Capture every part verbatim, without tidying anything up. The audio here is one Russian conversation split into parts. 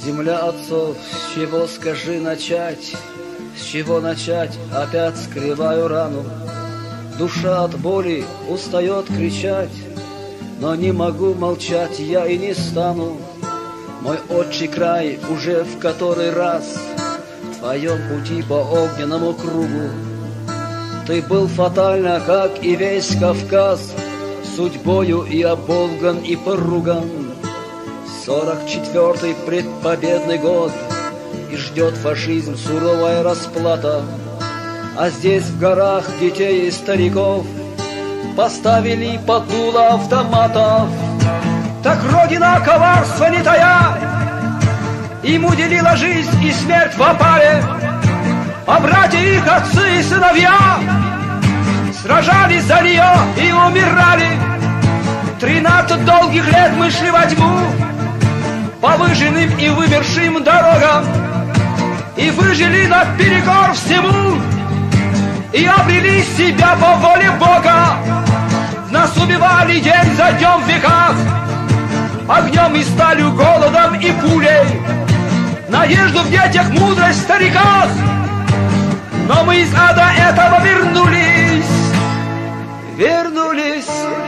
Земля отцов, с чего, скажи, начать? С чего начать? Опять скрываю рану. Душа от боли устает кричать, но не могу молчать, я и не стану. Мой отчий край уже в который раз в твоем пути по огненному кругу. Ты был фатально, как и весь Кавказ, судьбою и оболган, и поруган. Сорок четвертый предпобедный год, и ждет фашизм суровая расплата. А здесь в горах детей и стариков поставили под дуло автоматов. Так Родина коварства не тая им уделила жизнь и смерть в опале. А братья их, отцы и сыновья сражались за нее и умирали. Тринадцать долгих лет мы шли во тьму по выжженным и вымершим дорогам, и выжили наперекор всему, и обрели себя по воле Бога. Нас убивали день за днем в веках, огнем и сталью, голодом и пулей, надежду в детях, мудрость в стариках. Но мы из ада этого вернулись, вернулись,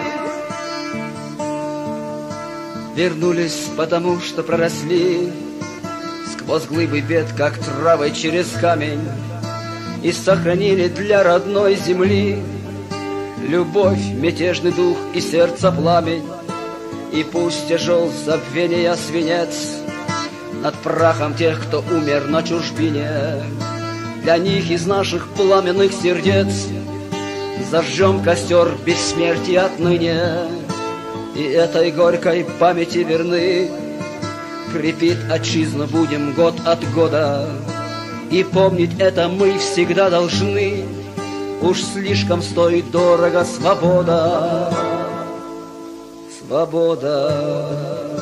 вернулись, потому что проросли сквозь глыбы бед, как травы через камень, и сохранили для родной земли любовь, мятежный дух и сердце пламень. И пусть тяжел забвения свинец над прахом тех, кто умер на чужбине, для них из наших пламенных сердец зажжем костер бессмертия отныне. И этой горькой памяти верны крепит отчизну будем год от года. И помнить это мы всегда должны, уж слишком стоит дорого свобода. Свобода.